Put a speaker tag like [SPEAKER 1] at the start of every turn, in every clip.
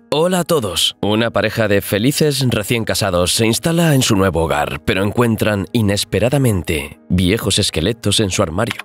[SPEAKER 1] Hola a todos. Una pareja de felices recién casados se instala en su nuevo hogar, pero encuentran inesperadamente viejos esqueletos en su armario.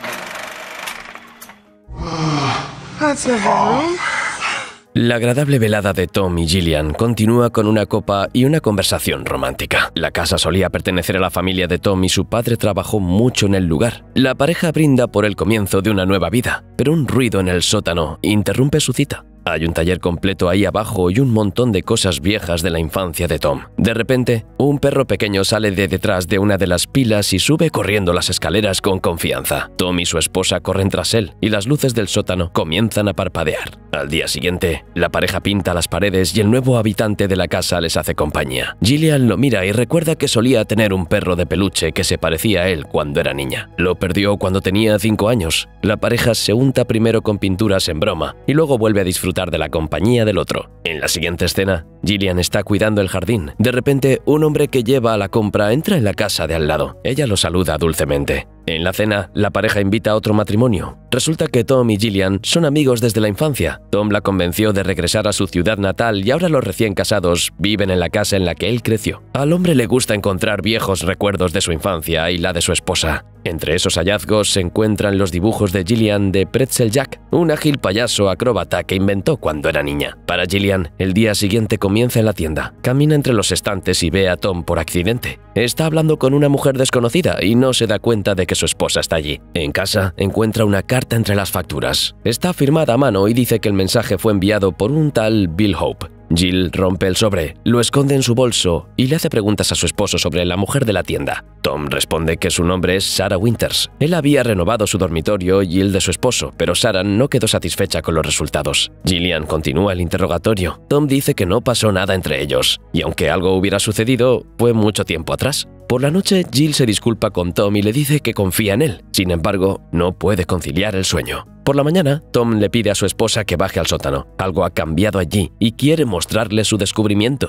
[SPEAKER 1] La agradable velada de Tom y Gillian continúa con una copa y una conversación romántica. La casa solía pertenecer a la familia de Tom y su padre trabajó mucho en el lugar. La pareja brinda por el comienzo de una nueva vida, pero un ruido en el sótano interrumpe su cita. Hay un taller completo ahí abajo y un montón de cosas viejas de la infancia de Tom. De repente, un perro pequeño sale de detrás de una de las pilas y sube corriendo las escaleras con confianza. Tom y su esposa corren tras él y las luces del sótano comienzan a parpadear. Al día siguiente, la pareja pinta las paredes y el nuevo habitante de la casa les hace compañía. Gillian lo mira y recuerda que solía tener un perro de peluche que se parecía a él cuando era niña. Lo perdió cuando tenía 5 años. La pareja se unta primero con pinturas en broma y luego vuelve a disfrutar de la compañía del otro. En la siguiente escena, Gillian está cuidando el jardín. De repente, un hombre que lleva a la compra entra en la casa de al lado. Ella lo saluda dulcemente. En la cena, la pareja invita a otro matrimonio. Resulta que Tom y Gillian son amigos desde la infancia. Tom la convenció de regresar a su ciudad natal y ahora los recién casados viven en la casa en la que él creció. Al hombre le gusta encontrar viejos recuerdos de su infancia y la de su esposa. Entre esos hallazgos se encuentran los dibujos de Gillian de Pretzel Jack, un ágil payaso acróbata que inventó cuando era niña. Para Gillian, el día siguiente comienza en la tienda. Camina entre los estantes y ve a Tom por accidente. Está hablando con una mujer desconocida y no se da cuenta de que su esposa está allí. En casa, encuentra una carta entre las facturas. Está firmada a mano y dice que el mensaje fue enviado por un tal Bill Hope. Jill rompe el sobre, lo esconde en su bolso y le hace preguntas a su esposo sobre la mujer de la tienda. Tom responde que su nombre es Sarah Winters. Él había renovado su dormitorio y el de su esposo, pero Sarah no quedó satisfecha con los resultados. Gillian continúa el interrogatorio. Tom dice que no pasó nada entre ellos, y aunque algo hubiera sucedido, fue mucho tiempo atrás. Por la noche, Jill se disculpa con Tom y le dice que confía en él. Sin embargo, no puede conciliar el sueño. Por la mañana, Tom le pide a su esposa que baje al sótano. Algo ha cambiado allí y quiere mostrarle su descubrimiento.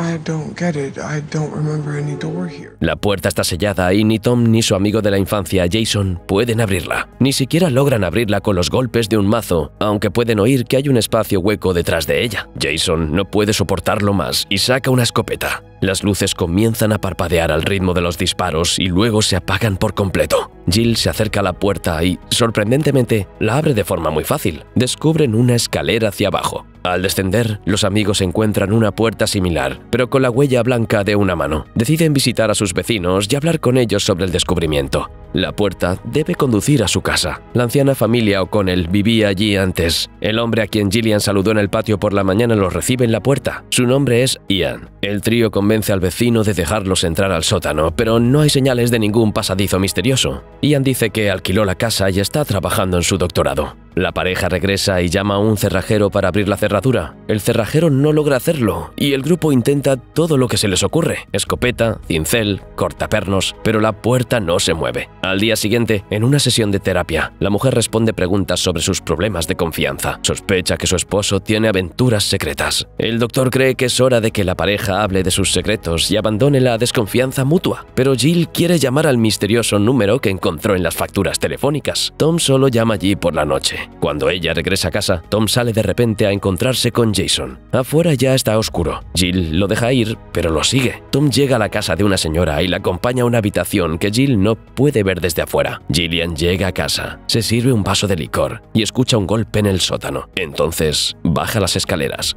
[SPEAKER 1] La puerta está sellada y ni Tom ni su amigo de la infancia, Jason, pueden abrirla. Ni siquiera logran abrirla con los golpes de un mazo, aunque pueden oír que hay un espacio hueco detrás de ella. Jason no puede soportarlo más y saca una escopeta. Las luces comienzan a parpadear al ritmo de los disparos y luego se apagan por completo. Jill se acerca a la puerta y, sorprendentemente, la abre de forma muy fácil. Descubren una escalera hacia abajo. Al descender, los amigos encuentran una puerta similar, pero con la huella blanca de una mano. Deciden visitar a sus vecinos y hablar con ellos sobre el descubrimiento. La puerta debe conducir a su casa. La anciana familia O'Connell vivía allí antes. El hombre a quien Gillian saludó en el patio por la mañana los recibe en la puerta. Su nombre es Ian. El trío convence al vecino de dejarlos entrar al sótano, pero no hay señales de ningún pasadizo misterioso. Ian dice que alquiló la casa y está trabajando en su doctorado. La pareja regresa y llama a un cerrajero para abrir la cerradura. El cerrajero no logra hacerlo y el grupo intenta todo lo que se les ocurre: escopeta, cincel, cortapernos, pero la puerta no se mueve. Al día siguiente, en una sesión de terapia, la mujer responde preguntas sobre sus problemas de confianza. Sospecha que su esposo tiene aventuras secretas. El doctor cree que es hora de que la pareja hable de sus secretos y abandone la desconfianza mutua, pero Jill quiere llamar al misterioso número que encontró en las facturas telefónicas. Tom solo llama allí por la noche. Cuando ella regresa a casa, Tom sale de repente a encontrarse con Jason. Afuera ya está oscuro. Jill lo deja ir, pero lo sigue. Tom llega a la casa de una señora y la acompaña a una habitación que Jill no puede ver desde afuera. Gillian llega a casa, se sirve un vaso de licor y escucha un golpe en el sótano. Entonces, baja las escaleras.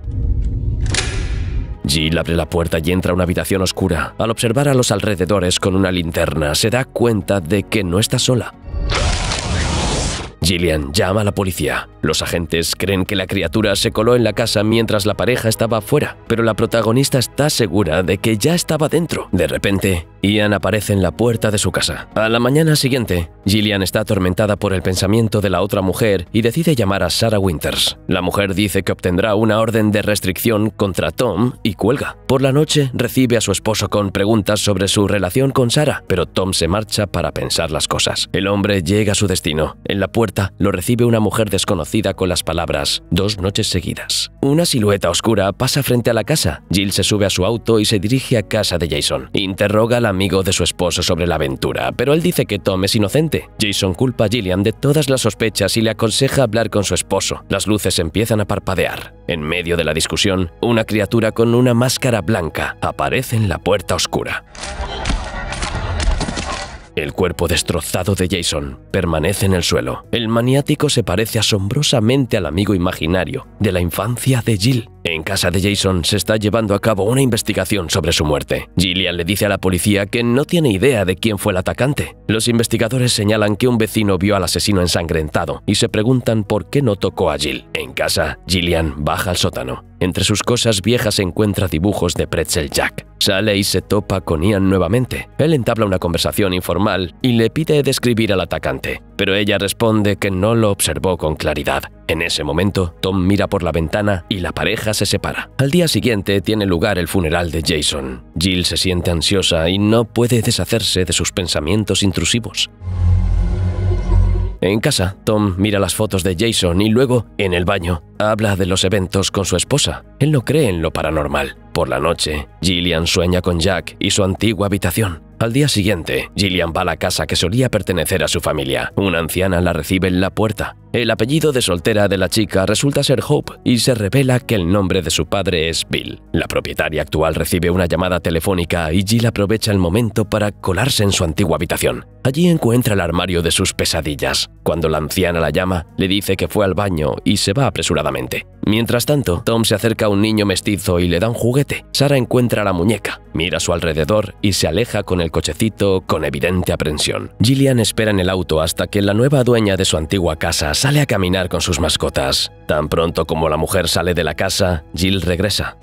[SPEAKER 1] Jill abre la puerta y entra a una habitación oscura. Al observar a los alrededores con una linterna, se da cuenta de que no está sola. Gillian llama a la policía. Los agentes creen que la criatura se coló en la casa mientras la pareja estaba afuera, pero la protagonista está segura de que ya estaba dentro. De repente, Ian aparece en la puerta de su casa. A la mañana siguiente, Gillian está atormentada por el pensamiento de la otra mujer y decide llamar a Sarah Winters. La mujer dice que obtendrá una orden de restricción contra Tom y cuelga. Por la noche, recibe a su esposo con preguntas sobre su relación con Sarah, pero Tom se marcha para pensar las cosas. El hombre llega a su destino. En la puerta puerta lo recibe una mujer desconocida con las palabras «2 noches seguidas». Una silueta oscura pasa frente a la casa. Jill se sube a su auto y se dirige a casa de Jason. Interroga al amigo de su esposo sobre la aventura, pero él dice que Tom es inocente. Jason culpa a Gillian de todas las sospechas y le aconseja hablar con su esposo. Las luces empiezan a parpadear. En medio de la discusión, una criatura con una máscara blanca aparece en la puerta oscura. El cuerpo destrozado de Jason permanece en el suelo. El maniático se parece asombrosamente al amigo imaginario de la infancia de Jill. En casa de Jason se está llevando a cabo una investigación sobre su muerte. Gillian le dice a la policía que no tiene idea de quién fue el atacante. Los investigadores señalan que un vecino vio al asesino ensangrentado y se preguntan por qué no tocó a Jill. En casa, Gillian baja al sótano. Entre sus cosas viejas encuentra dibujos de Pretzel Jack. Sale y se topa con Ian nuevamente. Él entabla una conversación informal y le pide describir al atacante, pero ella responde que no lo observó con claridad. En ese momento, Tom mira por la ventana y la pareja se separa. Al día siguiente tiene lugar el funeral de Jason. Jill se siente ansiosa y no puede deshacerse de sus pensamientos intrusivos. En casa, Tom mira las fotos de Jason y luego, en el baño, habla de los eventos con su esposa. Él no cree en lo paranormal. Por la noche, Gillian sueña con Jack y su antigua habitación. Al día siguiente, Gillian va a la casa que solía pertenecer a su familia. Una anciana la recibe en la puerta. El apellido de soltera de la chica resulta ser Hope y se revela que el nombre de su padre es Bill. La propietaria actual recibe una llamada telefónica y Jill aprovecha el momento para colarse en su antigua habitación. Allí encuentra el armario de sus pesadillas. Cuando la anciana la llama, le dice que fue al baño y se va apresuradamente. Mientras tanto, Tom se acerca a un niño mestizo y le da un juguete. Sarah encuentra la muñeca, mira a su alrededor y se aleja con el cochecito con evidente aprensión. Gillian espera en el auto hasta que la nueva dueña de su antigua casa sale a caminar con sus mascotas. Tan pronto como la mujer sale de la casa, Jill regresa.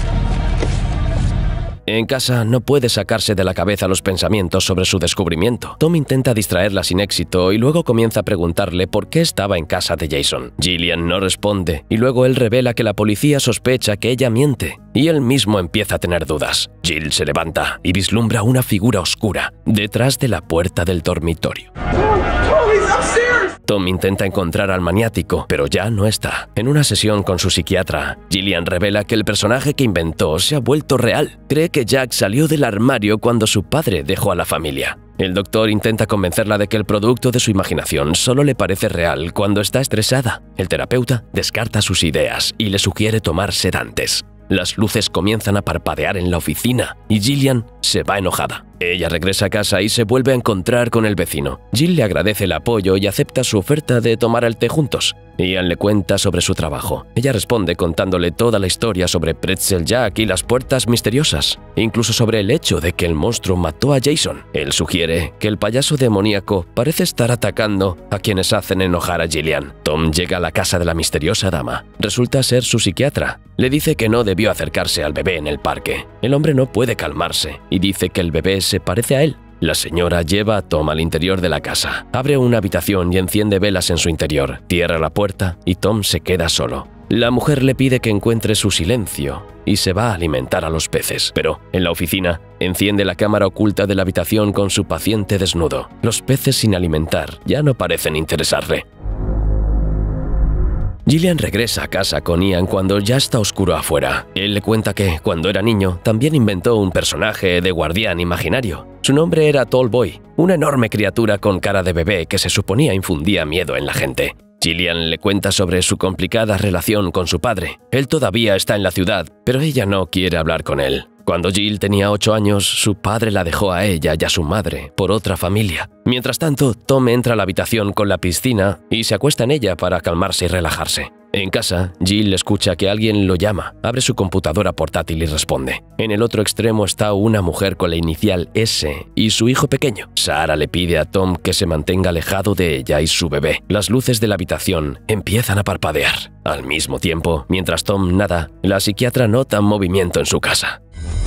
[SPEAKER 1] En casa no puede sacarse de la cabeza los pensamientos sobre su descubrimiento. Tom intenta distraerla sin éxito y luego comienza a preguntarle por qué estaba en casa de Jason. Gillian no responde y luego él revela que la policía sospecha que ella miente y él mismo empieza a tener dudas. Jill se levanta y vislumbra una figura oscura detrás de la puerta del dormitorio. Tom intenta encontrar al maniático, pero ya no está. En una sesión con su psiquiatra, Gillian revela que el personaje que inventó se ha vuelto real. Cree que Jack salió del armario cuando su padre dejó a la familia. El doctor intenta convencerla de que el producto de su imaginación solo le parece real cuando está estresada. El terapeuta descarta sus ideas y le sugiere tomar sedantes. Las luces comienzan a parpadear en la oficina y Gillian se va enojada. Ella regresa a casa y se vuelve a encontrar con el vecino. Jill le agradece el apoyo y acepta su oferta de tomar el té juntos. Ian le cuenta sobre su trabajo. Ella responde contándole toda la historia sobre Pretzel Jack y las puertas misteriosas, incluso sobre el hecho de que el monstruo mató a Jason. Él sugiere que el payaso demoníaco parece estar atacando a quienes hacen enojar a Gillian. Tom llega a la casa de la misteriosa dama. Resulta ser su psiquiatra. Le dice que no debió acercarse al bebé en el parque. El hombre no puede calmarse y dice que el bebé se parece a él. La señora lleva a Tom al interior de la casa. Abre una habitación y enciende velas en su interior. Cierra la puerta y Tom se queda solo. La mujer le pide que encuentre su silencio y se va a alimentar a los peces. Pero, en la oficina, enciende la cámara oculta de la habitación con su paciente desnudo. Los peces sin alimentar ya no parecen interesarle. Gillian regresa a casa con Ian cuando ya está oscuro afuera. Él le cuenta que, cuando era niño, también inventó un personaje de guardián imaginario. Su nombre era Tall Boy, una enorme criatura con cara de bebé que se suponía infundía miedo en la gente. Gillian le cuenta sobre su complicada relación con su padre. Él todavía está en la ciudad, pero ella no quiere hablar con él. Cuando Jill tenía 8 años, su padre la dejó a ella y a su madre por otra familia. Mientras tanto, Tom entra a la habitación con la piscina y se acuesta en ella para calmarse y relajarse. En casa, Jill escucha que alguien lo llama, abre su computadora portátil y responde. En el otro extremo está una mujer con la inicial S y su hijo pequeño. Sarah le pide a Tom que se mantenga alejado de ella y su bebé. Las luces de la habitación empiezan a parpadear. Al mismo tiempo, mientras Tom nada, la psiquiatra nota movimiento en su casa.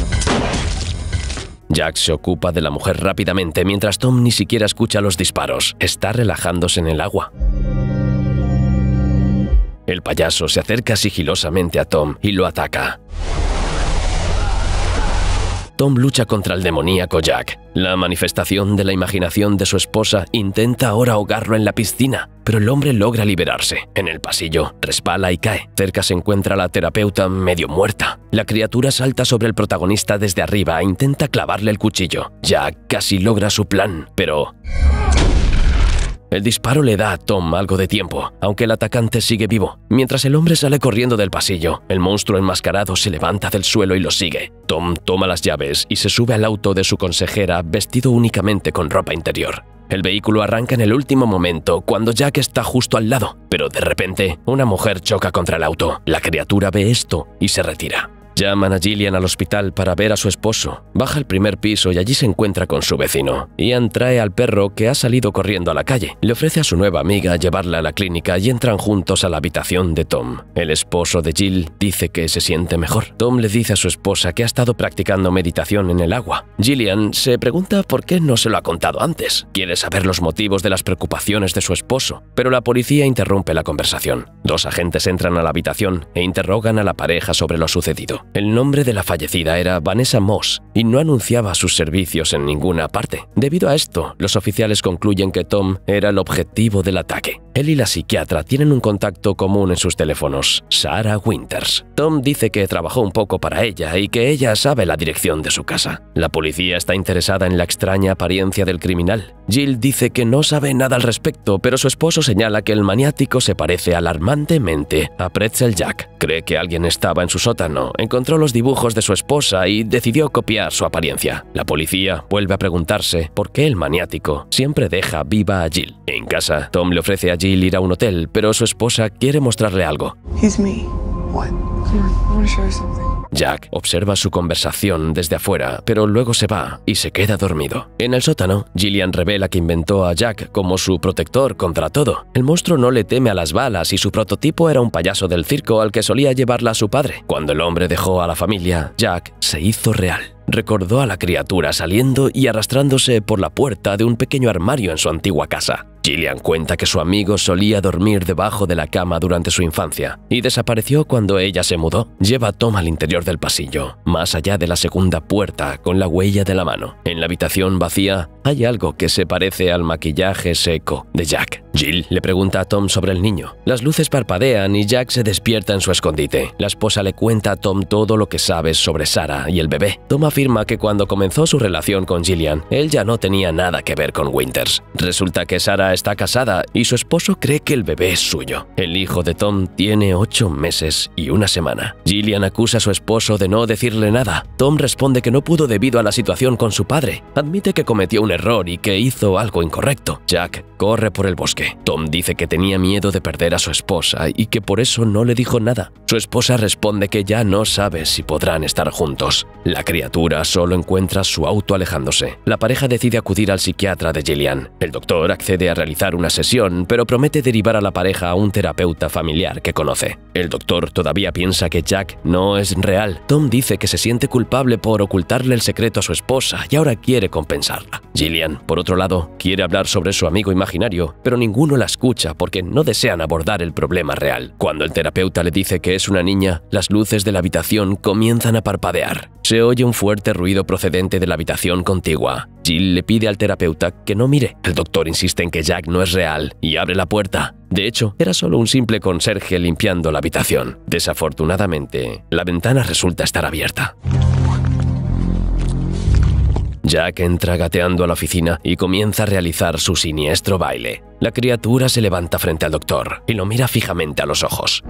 [SPEAKER 1] Jack se ocupa de la mujer rápidamente mientras Tom ni siquiera escucha los disparos. Está relajándose en el agua. El payaso se acerca sigilosamente a Tom y lo ataca. Tom lucha contra el demoníaco Jack. La manifestación de la imaginación de su esposa intenta ahora ahogarlo en la piscina, pero el hombre logra liberarse. En el pasillo, resbala y cae. Cerca se encuentra la terapeuta medio muerta. La criatura salta sobre el protagonista desde arriba e intenta clavarle el cuchillo. Jack casi logra su plan, pero el disparo le da a Tom algo de tiempo, aunque el atacante sigue vivo. Mientras el hombre sale corriendo del pasillo, el monstruo enmascarado se levanta del suelo y lo sigue. Tom toma las llaves y se sube al auto de su consejera vestido únicamente con ropa interior. El vehículo arranca en el último momento, cuando Jack está justo al lado, pero de repente, una mujer choca contra el auto. La criatura ve esto y se retira. Llaman a Gillian al hospital para ver a su esposo. Baja al primer piso y allí se encuentra con su vecino. Ian trae al perro que ha salido corriendo a la calle. Le ofrece a su nueva amiga llevarla a la clínica y entran juntos a la habitación de Tom. El esposo de Jill dice que se siente mejor. Tom le dice a su esposa que ha estado practicando meditación en el agua. Gillian se pregunta por qué no se lo ha contado antes. Quiere saber los motivos de las preocupaciones de su esposo, pero la policía interrumpe la conversación. Dos agentes entran a la habitación e interrogan a la pareja sobre lo sucedido. El nombre de la fallecida era Vanessa Moss y no anunciaba sus servicios en ninguna parte. Debido a esto, los oficiales concluyen que Tom era el objetivo del ataque. Él y la psiquiatra tienen un contacto común en sus teléfonos, Sarah Winters. Tom dice que trabajó un poco para ella y que ella sabe la dirección de su casa. La policía está interesada en la extraña apariencia del criminal. Jill dice que no sabe nada al respecto, pero su esposo señala que el maniático se parece alarmantemente a Pretzel Jack. Cree que alguien estaba en su sótano, encontró los dibujos de su esposa y decidió copiar su apariencia. La policía vuelve a preguntarse por qué el maniático siempre deja viva a Jill. En casa, Tom le ofrece a Jill ir a un hotel, pero su esposa quiere mostrarle algo.
[SPEAKER 2] He's me. What? Come on, I want to show you something.
[SPEAKER 1] Jack observa su conversación desde afuera, pero luego se va y se queda dormido. En el sótano, Gillian revela que inventó a Jack como su protector contra todo. El monstruo no le teme a las balas y su prototipo era un payaso del circo al que solía llevarla a su padre. Cuando el hombre dejó a la familia, Jack se hizo real. Recordó a la criatura saliendo y arrastrándose por la puerta de un pequeño armario en su antigua casa. Gillian cuenta que su amigo solía dormir debajo de la cama durante su infancia y desapareció cuando ella se mudó. Lleva a Tom al interior del pasillo, más allá de la segunda puerta, con la huella de la mano. En la habitación vacía hay algo que se parece al maquillaje seco de Jack. Jill le pregunta a Tom sobre el niño. Las luces parpadean y Jack se despierta en su escondite. La esposa le cuenta a Tom todo lo que sabe sobre Sarah y el bebé. Tom afirma que cuando comenzó su relación con Gillian, él ya no tenía nada que ver con Winters. Resulta que Sarah está casada y su esposo cree que el bebé es suyo. El hijo de Tom tiene 8 meses y 1 semana. Gillian acusa a su esposo de no decirle nada. Tom responde que no pudo debido a la situación con su padre. Admite que cometió un error y que hizo algo incorrecto. Jack corre por el bosque. Tom dice que tenía miedo de perder a su esposa y que por eso no le dijo nada. Su esposa responde que ya no sabe si podrán estar juntos. La criatura solo encuentra su auto alejándose. La pareja decide acudir al psiquiatra de Gillian. El doctor accede a realizar una sesión, pero promete derivar a la pareja a un terapeuta familiar que conoce. El doctor todavía piensa que Jack no es real. Tom dice que se siente culpable por ocultarle el secreto a su esposa y ahora quiere compensarla. Gillian, por otro lado, quiere hablar sobre su amigo imaginario, pero ninguno la escucha porque no desean abordar el problema real. Cuando el terapeuta le dice que es una niña, las luces de la habitación comienzan a parpadear. Se oye un fuerte ruido procedente de la habitación contigua. Jill le pide al terapeuta que no mire. El doctor insiste en que Jack no es real y abre la puerta. De hecho, era solo un simple conserje limpiando la habitación. Desafortunadamente, la ventana resulta estar abierta. Jack entra gateando a la oficina y comienza a realizar su siniestro baile. La criatura se levanta frente al doctor y lo mira fijamente a los ojos.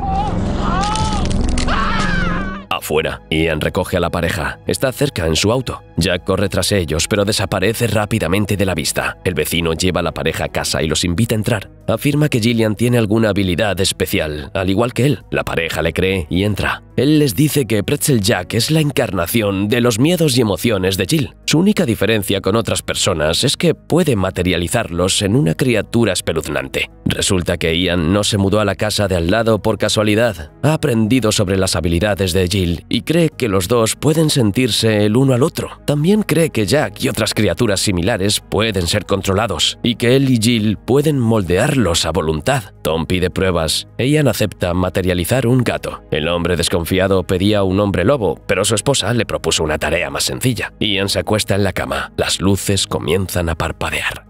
[SPEAKER 1] Afuera, Ian recoge a la pareja. Está cerca en su auto. Jack corre tras ellos, pero desaparece rápidamente de la vista. El vecino lleva a la pareja a casa y los invita a entrar. Afirma que Gillian tiene alguna habilidad especial, al igual que él. La pareja le cree y entra. Él les dice que Pretzel Jack es la encarnación de los miedos y emociones de Jill. Su única diferencia con otras personas es que puede materializarlos en una criatura espeluznante. Resulta que Ian no se mudó a la casa de al lado por casualidad. Ha aprendido sobre las habilidades de Jill y cree que los dos pueden sentirse el uno al otro. También cree que Jack y otras criaturas similares pueden ser controlados y que él y Jill pueden moldearlos a voluntad. Tom pide pruebas e Ian acepta materializar un gato. El hombre desconfiado pedía un hombre lobo, pero su esposa le propuso una tarea más sencilla. Ian se acuesta en la cama. Las luces comienzan a parpadear.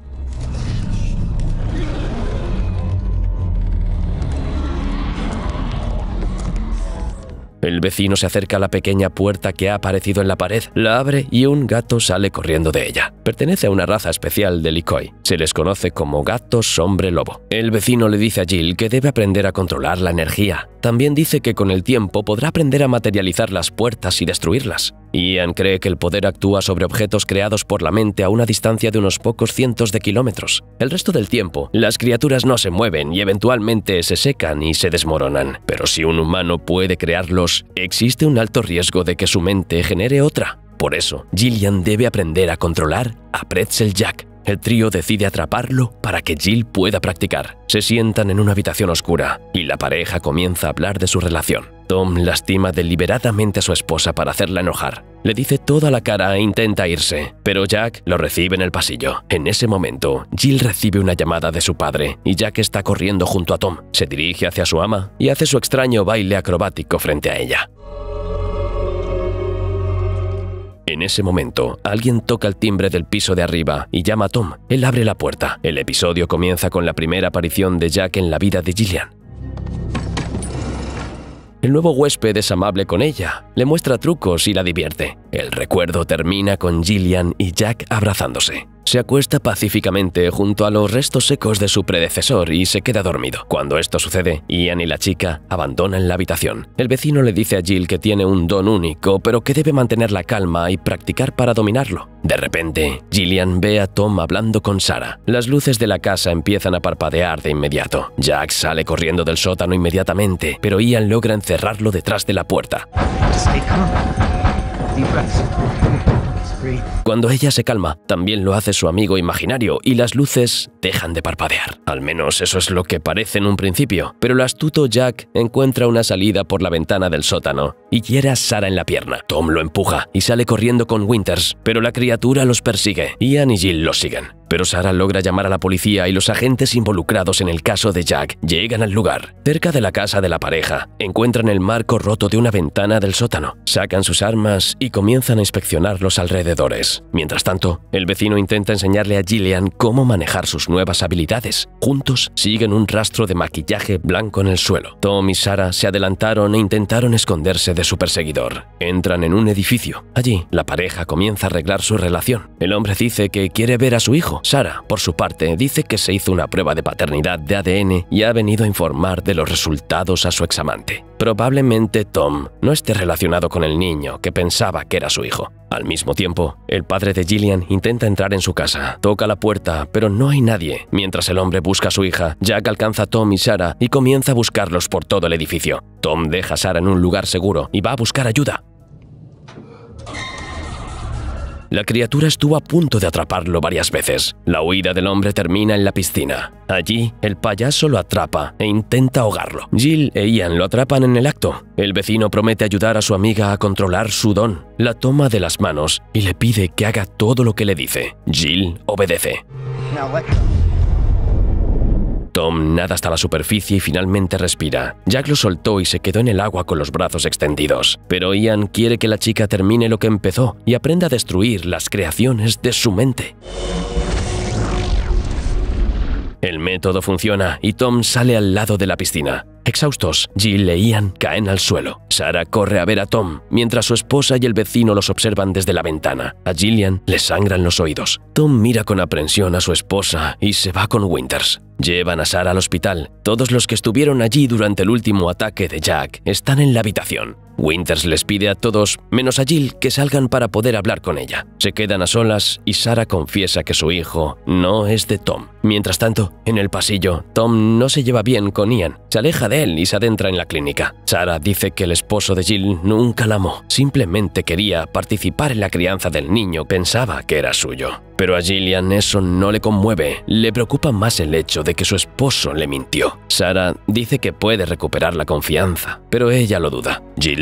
[SPEAKER 1] El vecino se acerca a la pequeña puerta que ha aparecido en la pared, la abre y un gato sale corriendo de ella. Pertenece a una raza especial de Likoi. Se les conoce como gatos hombre lobo. El vecino le dice a Jill que debe aprender a controlar la energía. También dice que con el tiempo podrá aprender a materializar las puertas y destruirlas. Ian cree que el poder actúa sobre objetos creados por la mente a una distancia de unos pocos cientos de kilómetros. El resto del tiempo, las criaturas no se mueven y eventualmente se secan y se desmoronan. Pero si un humano puede crearlos, existe un alto riesgo de que su mente genere otra. Por eso, Gillian debe aprender a controlar a Pretzel Jack. El trío decide atraparlo para que Jill pueda practicar. Se sientan en una habitación oscura y la pareja comienza a hablar de su relación. Tom lastima deliberadamente a su esposa para hacerla enojar. Le dice toda la cara e intenta irse, pero Jack lo recibe en el pasillo. En ese momento, Jill recibe una llamada de su padre y Jack está corriendo junto a Tom. Se dirige hacia su ama y hace su extraño baile acrobático frente a ella. En ese momento, alguien toca el timbre del piso de arriba y llama a Tom. Él abre la puerta. El episodio comienza con la primera aparición de Jack en la vida de Gillian. El nuevo huésped es amable con ella, le muestra trucos y la divierte. El recuerdo termina con Gillian y Jack abrazándose. Se acuesta pacíficamente junto a los restos secos de su predecesor y se queda dormido. Cuando esto sucede, Ian y la chica abandonan la habitación. El vecino le dice a Jill que tiene un don único, pero que debe mantener la calma y practicar para dominarlo. De repente, Gillian ve a Tom hablando con Sarah. Las luces de la casa empiezan a parpadear de inmediato. Jack sale corriendo del sótano inmediatamente, pero Ian logra encerrarlo detrás de la puerta. Cuando ella se calma, también lo hace su amigo imaginario y las luces dejan de parpadear. Al menos eso es lo que parece en un principio, pero el astuto Jack encuentra una salida por la ventana del sótano y hiere a Sarah en la pierna. Tom lo empuja y sale corriendo con Winters, pero la criatura los persigue. Ian y Jill los siguen. Pero Sarah logra llamar a la policía y los agentes involucrados en el caso de Jack llegan al lugar. Cerca de la casa de la pareja, encuentran el marco roto de una ventana del sótano. Sacan sus armas y comienzan a inspeccionar los alrededores. Mientras tanto, el vecino intenta enseñarle a Gillian cómo manejar sus nuevas habilidades. Juntos siguen un rastro de maquillaje blanco en el suelo. Tom y Sarah se adelantaron e intentaron esconderse de su perseguidor. Entran en un edificio. Allí, la pareja comienza a arreglar su relación. El hombre dice que quiere ver a su hijo. Sarah, por su parte, dice que se hizo una prueba de paternidad de ADN y ha venido a informar de los resultados a su examante. Probablemente Tom no esté relacionado con el niño que pensaba que era su hijo. Al mismo tiempo, el padre de Gillian intenta entrar en su casa. Toca la puerta, pero no hay nadie. Mientras el hombre busca a su hija, Jack alcanza a Tom y Sarah y comienza a buscarlos por todo el edificio. Tom deja a Sarah en un lugar seguro y va a buscar ayuda. La criatura estuvo a punto de atraparlo varias veces. La huida del hombre termina en la piscina. Allí, el payaso lo atrapa e intenta ahogarlo. Jill e Ian lo atrapan en el acto. El vecino promete ayudar a su amiga a controlar su don. La toma de las manos y le pide que haga todo lo que le dice. Jill obedece. Tom nada hasta la superficie y finalmente respira. Jack lo soltó y se quedó en el agua con los brazos extendidos. Pero Ian quiere que la chica termine lo que empezó y aprenda a destruir las creaciones de su mente. El método funciona y Tom sale al lado de la piscina. Exhaustos, Jill e Ian caen al suelo. Sarah corre a ver a Tom, mientras su esposa y el vecino los observan desde la ventana. A Gillian le sangran los oídos. Tom mira con aprensión a su esposa y se va con Winters. Llevan a Sarah al hospital. Todos los que estuvieron allí durante el último ataque de Jack están en la habitación. Winters les pide a todos, menos a Jill, que salgan para poder hablar con ella. Se quedan a solas y Sarah confiesa que su hijo no es de Tom. Mientras tanto, en el pasillo, Tom no se lleva bien con Ian. Se aleja de él y se adentra en la clínica. Sarah dice que el esposo de Jill nunca la amó. Simplemente quería participar en la crianza del niño. Pensaba que era suyo. Pero a Gillian eso no le conmueve. Le preocupa más el hecho de que su esposo le mintió. Sarah dice que puede recuperar la confianza, pero ella lo duda. Jill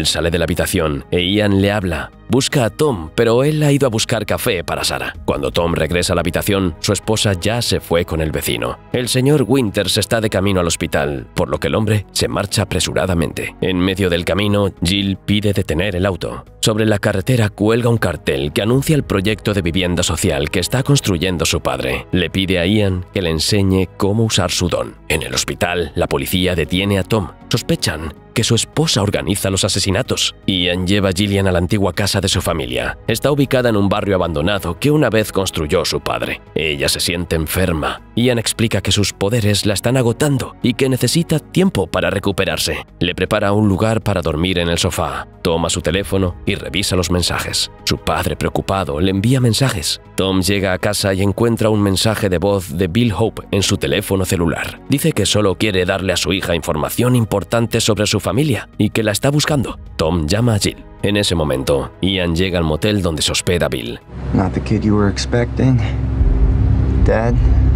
[SPEAKER 1] Jill sale de la habitación e Ian le habla. Busca a Tom, pero él ha ido a buscar café para Sarah. Cuando Tom regresa a la habitación, su esposa ya se fue con el vecino. El señor Winters está de camino al hospital, por lo que el hombre se marcha apresuradamente. En medio del camino, Jill pide detener el auto. Sobre la carretera cuelga un cartel que anuncia el proyecto de vivienda social que está construyendo su padre. Le pide a Ian que le enseñe cómo usar su don. En el hospital, la policía detiene a Tom. Sospechan que su esposa organiza los asesinatos. Ian lleva a Gillian a la antigua casa de su familia. Está ubicada en un barrio abandonado que una vez construyó su padre. Ella se siente enferma. Ian explica que sus poderes la están agotando y que necesita tiempo para recuperarse. Le prepara un lugar para dormir en el sofá. Toma su teléfono y revisa los mensajes. Su padre, preocupado, le envía mensajes. Tom llega a casa y encuentra un mensaje de voz de Bill Hope en su teléfono celular. Dice que solo quiere darle a su hija información importante sobre su familia y que la está buscando. Tom llama a Jill. En ese momento, Ian llega al motel donde se hospeda Bill.
[SPEAKER 3] Not the kid you were expecting, Dad.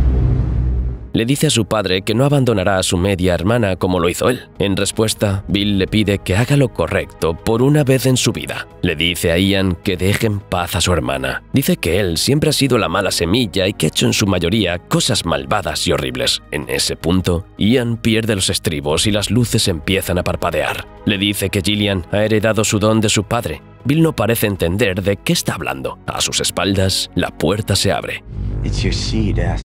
[SPEAKER 1] Le dice a su padre que no abandonará a su media hermana como lo hizo él. En respuesta, Bill le pide que haga lo correcto por una vez en su vida. Le dice a Ian que deje en paz a su hermana. Dice que él siempre ha sido la mala semilla y que ha hecho en su mayoría cosas malvadas y horribles. En ese punto, Ian pierde los estribos y las luces empiezan a parpadear. Le dice que Gillian ha heredado su don de su padre. Bill no parece entender de qué está hablando. A sus espaldas, la puerta se abre.
[SPEAKER 3] It's your seed, asshole.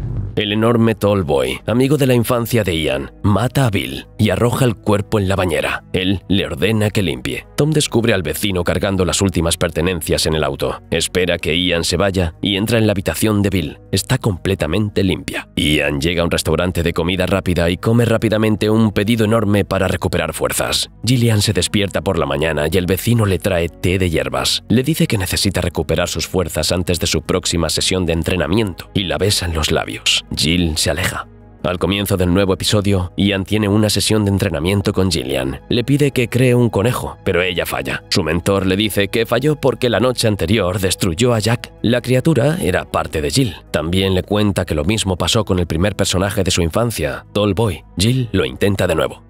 [SPEAKER 1] El enorme Tall Boy, amigo de la infancia de Ian, mata a Bill y arroja el cuerpo en la bañera. Él le ordena que limpie. Tom descubre al vecino cargando las últimas pertenencias en el auto. Espera que Ian se vaya y entra en la habitación de Bill. Está completamente limpia. Ian llega a un restaurante de comida rápida y come rápidamente un pedido enorme para recuperar fuerzas. Gillian se despierta por la mañana y el vecino le trae té de hierbas. Le dice que necesita recuperar sus fuerzas antes de su próxima sesión de entrenamiento y la besa en los labios. Jill se aleja. Al comienzo del nuevo episodio, Ian tiene una sesión de entrenamiento con Gillian. Le pide que cree un conejo, pero ella falla. Su mentor le dice que falló porque la noche anterior destruyó a Jack. La criatura era parte de Jill. También le cuenta que lo mismo pasó con el primer personaje de su infancia, Tall Boy. Jill lo intenta de nuevo.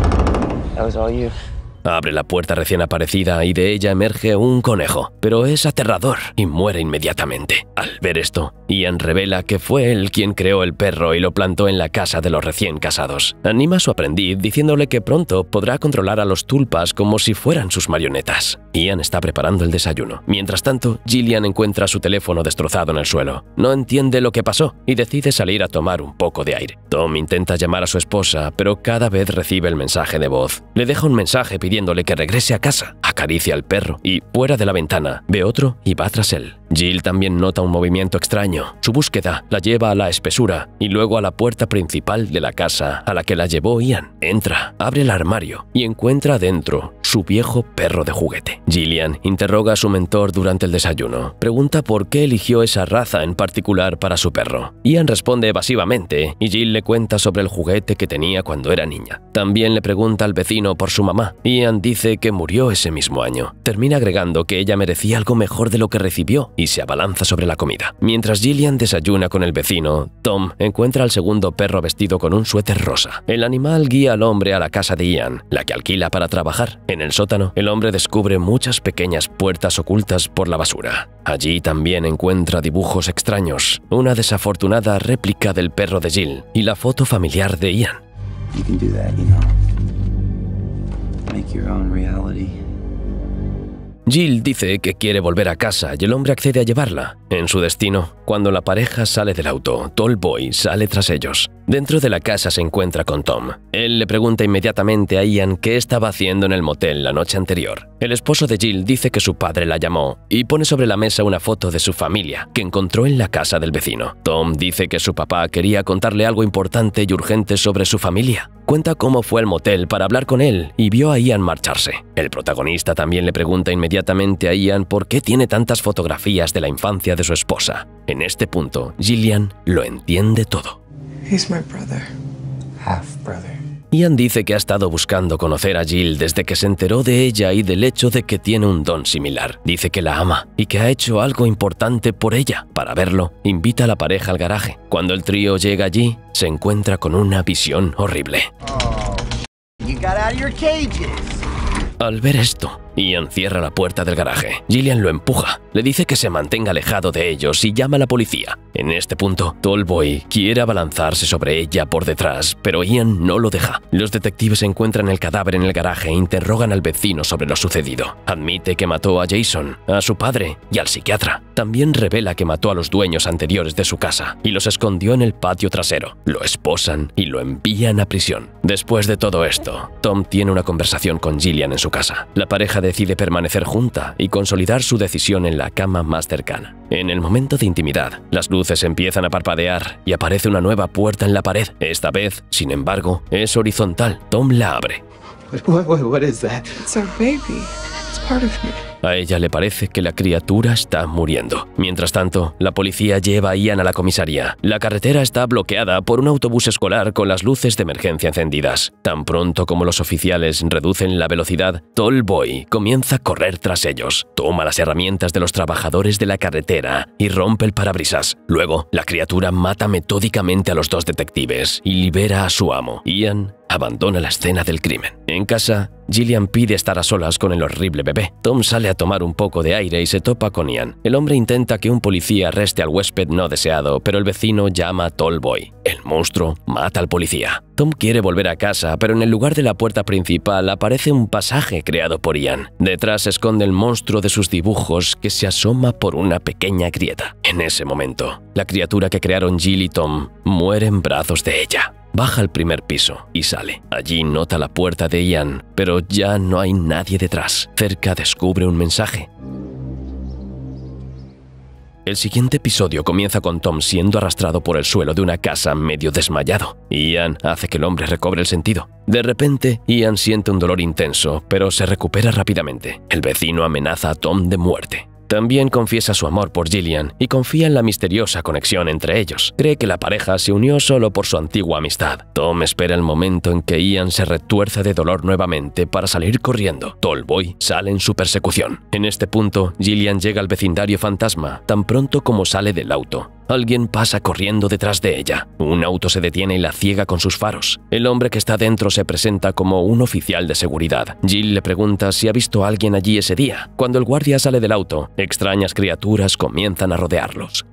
[SPEAKER 3] That was all you.
[SPEAKER 1] Abre la puerta recién aparecida y de ella emerge un conejo, pero es aterrador y muere inmediatamente. Al ver esto, Ian revela que fue él quien creó el perro y lo plantó en la casa de los recién casados. Anima a su aprendiz diciéndole que pronto podrá controlar a los tulpas como si fueran sus marionetas. Ian está preparando el desayuno. Mientras tanto, Gillian encuentra su teléfono destrozado en el suelo. No entiende lo que pasó y decide salir a tomar un poco de aire. Tom intenta llamar a su esposa, pero cada vez recibe el mensaje de voz. Le deja un mensaje pidiéndole que regrese a casa. Acaricia al perro y, fuera de la ventana, ve otro y va tras él. Jill también nota un movimiento extraño. Su búsqueda la lleva a la espesura y luego a la puerta principal de la casa a la que la llevó Ian. Entra, abre el armario y encuentra dentro su viejo perro de juguete. Gillian interroga a su mentor durante el desayuno. Pregunta por qué eligió esa raza en particular para su perro. Ian responde evasivamente y Jill le cuenta sobre el juguete que tenía cuando era niña. También le pregunta al vecino por su mamá. Ian dice que murió ese mismo año. Termina agregando que ella merecía algo mejor de lo que recibió y se abalanza sobre la comida. Mientras Gillian desayuna con el vecino, Tom encuentra al segundo perro vestido con un suéter rosa. El animal guía al hombre a la casa de Ian, la que alquila para trabajar. En el sótano, el hombre descubre muchas pequeñas puertas ocultas por la basura. Allí también encuentra dibujos extraños, una desafortunada réplica del perro de Jill y la foto familiar de Ian.
[SPEAKER 3] You can do that, you know. Make your own reality.
[SPEAKER 1] Jill dice que quiere volver a casa y el hombre accede a llevarla. En su destino, cuando la pareja sale del auto, Tall Boy sale tras ellos. Dentro de la casa se encuentra con Tom. Él le pregunta inmediatamente a Ian qué estaba haciendo en el motel la noche anterior. El esposo de Jill dice que su padre la llamó y pone sobre la mesa una foto de su familia que encontró en la casa del vecino. Tom dice que su papá quería contarle algo importante y urgente sobre su familia. Cuenta cómo fue al motel para hablar con él y vio a Ian marcharse. El protagonista también le pregunta inmediatamente a Ian por qué tiene tantas fotografías de la infancia de su esposa. En este punto, Gillian lo entiende todo.
[SPEAKER 2] He's my brother.
[SPEAKER 3] Half brother.
[SPEAKER 1] Ian dice que ha estado buscando conocer a Jill desde que se enteró de ella y del hecho de que tiene un don similar. Dice que la ama y que ha hecho algo importante por ella. Para verlo, invita a la pareja al garaje. Cuando el trío llega allí, se encuentra con una visión horrible.
[SPEAKER 4] You got out of your cages.
[SPEAKER 1] Al ver esto, Ian cierra la puerta del garaje. Gillian lo empuja, le dice que se mantenga alejado de ellos y llama a la policía. En este punto, Tallboy quiere abalanzarse sobre ella por detrás, pero Ian no lo deja. Los detectives encuentran el cadáver en el garaje e interrogan al vecino sobre lo sucedido. Admite que mató a Jason, a su padre y al psiquiatra. También revela que mató a los dueños anteriores de su casa y los escondió en el patio trasero. Lo esposan y lo envían a prisión. Después de todo esto, Tom tiene una conversación con Gillian en su casa. La pareja decide permanecer junta y consolidar su decisión en la cama más cercana. En el momento de intimidad, las luces empiezan a parpadear y aparece una nueva puerta en la pared. Esta vez, sin embargo, es horizontal. Tom la abre.
[SPEAKER 3] What is that?
[SPEAKER 2] It's our baby. It's part of me.
[SPEAKER 1] A ella le parece que la criatura está muriendo. Mientras tanto, la policía lleva a Ian a la comisaría. La carretera está bloqueada por un autobús escolar con las luces de emergencia encendidas. Tan pronto como los oficiales reducen la velocidad, Tallboy comienza a correr tras ellos. Toma las herramientas de los trabajadores de la carretera y rompe el parabrisas. Luego, la criatura mata metódicamente a los dos detectives y libera a su amo. Ian abandona la escena del crimen. En casa, Gillian pide estar a solas con el horrible bebé. Tom sale a tomar un poco de aire y se topa con Ian. El hombre intenta que un policía arreste al huésped no deseado, pero el vecino llama a Tallboy. El monstruo mata al policía. Tom quiere volver a casa, pero en el lugar de la puerta principal aparece un pasaje creado por Ian. Detrás se esconde el monstruo de sus dibujos que se asoma por una pequeña grieta. En ese momento, la criatura que crearon Jill y Tom muere en brazos de ella. Baja al primer piso y sale. Allí nota la puerta de Ian, pero ya no hay nadie detrás. Cerca descubre un mensaje. El siguiente episodio comienza con Tom siendo arrastrado por el suelo de una casa medio desmayado. Ian hace que el hombre recobre el sentido. De repente, Ian siente un dolor intenso, pero se recupera rápidamente. El vecino amenaza a Tom de muerte. También confiesa su amor por Gillian y confía en la misteriosa conexión entre ellos. Cree que la pareja se unió solo por su antigua amistad. Tom espera el momento en que Ian se retuerce de dolor nuevamente para salir corriendo. Tallboy sale en su persecución. En este punto, Gillian llega al vecindario fantasma tan pronto como sale del auto. Alguien pasa corriendo detrás de ella. Un auto se detiene y la ciega con sus faros. El hombre que está dentro se presenta como un oficial de seguridad. Jill le pregunta si ha visto a alguien allí ese día. Cuando el guardia sale del auto, extrañas criaturas comienzan a rodearlos.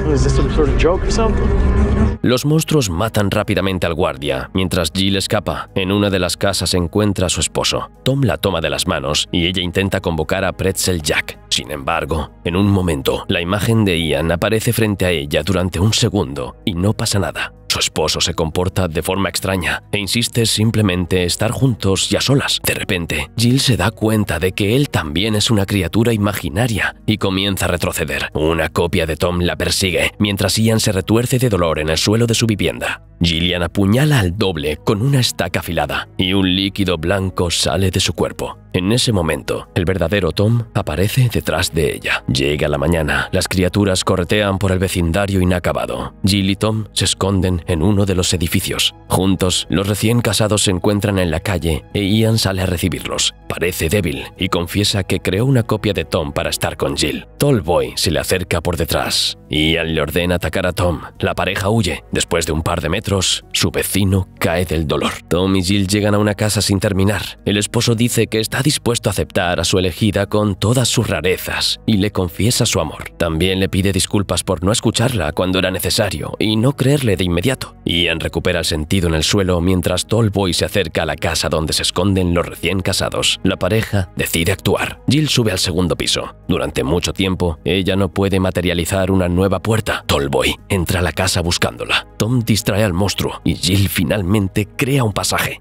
[SPEAKER 1] Los monstruos matan rápidamente al guardia, mientras Jill escapa. En una de las casas encuentra a su esposo. Tom la toma de las manos y ella intenta convocar a Pretzel Jack. Sin embargo, en un momento, la imagen de Ian aparece frente a ella durante un segundo y no pasa nada. Su esposo se comporta de forma extraña e insiste simplemente estar juntos y a solas. De repente, Jill se da cuenta de que él también es una criatura imaginaria y comienza a retroceder. Una copia de Tom la persigue, mientras Ian se retuerce de dolor en el suelo de su vivienda. Gillian apuñala al doble con una estaca afilada y un líquido blanco sale de su cuerpo. En ese momento, el verdadero Tom aparece detrás de ella. Llega la mañana, las criaturas corretean por el vecindario inacabado. Jill y Tom se esconden en uno de los edificios. Juntos, los recién casados se encuentran en la calle e Ian sale a recibirlos. Parece débil y confiesa que creó una copia de Tom para estar con Jill. Tallboy se le acerca por detrás. Ian le ordena atacar a Tom. La pareja huye. Después de un par de metros, su vecino cae del dolor. Tom y Jill llegan a una casa sin terminar. El esposo dice que está dispuesto a aceptar a su elegida con todas sus rarezas y le confiesa su amor. También le pide disculpas por no escucharla cuando era necesario y no creerle de inmediato. Ian recupera el sentido en el suelo mientras Tallboy se acerca a la casa donde se esconden los recién casados. La pareja decide actuar. Jill sube al segundo piso. Durante mucho tiempo, ella no puede materializar una nueva puerta. Tallboy entra a la casa buscándola. Tom distrae al monstruo y Jill finalmente crea un pasaje.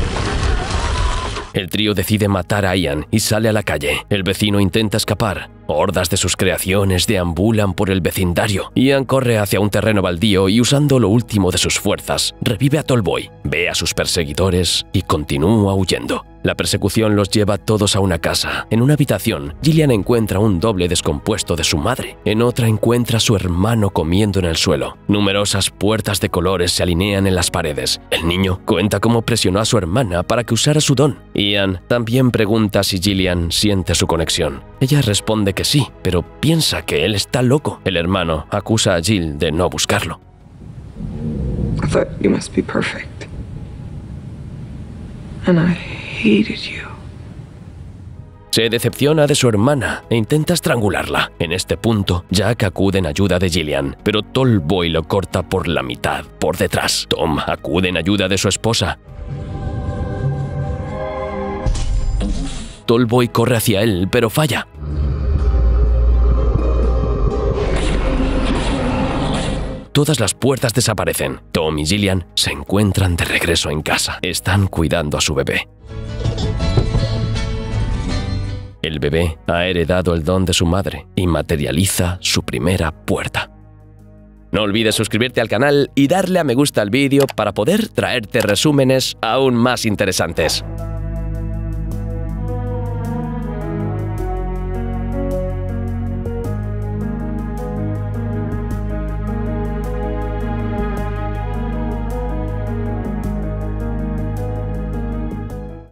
[SPEAKER 1] El trío decide matar a Ian y sale a la calle. El vecino intenta escapar. Hordas de sus creaciones deambulan por el vecindario. Ian corre hacia un terreno baldío y usando lo último de sus fuerzas, revive a Tallboy, ve a sus perseguidores y continúa huyendo. La persecución los lleva todos a una casa. En una habitación, Gillian encuentra un doble descompuesto de su madre. En otra encuentra a su hermano comiendo en el suelo. Numerosas puertas de colores se alinean en las paredes. El niño cuenta cómo presionó a su hermana para que usara su don. Ian también pregunta si Gillian siente su conexión. Ella responde que sí, pero piensa que él está loco. El hermano acusa a Jill de no buscarlo.
[SPEAKER 2] I thought you must be perfect. And I hated you.
[SPEAKER 1] Se decepciona de su hermana e intenta estrangularla. En este punto, Jack acude en ayuda de Gillian, pero Tallboy lo corta por la mitad, por detrás. Tom acude en ayuda de su esposa. Tallboy corre hacia él, pero falla. Todas las puertas desaparecen. Tom y Gillian se encuentran de regreso en casa. Están cuidando a su bebé. El bebé ha heredado el don de su madre y materializa su primera puerta. No olvides suscribirte al canal y darle a me gusta al vídeo para poder traerte resúmenes aún más interesantes.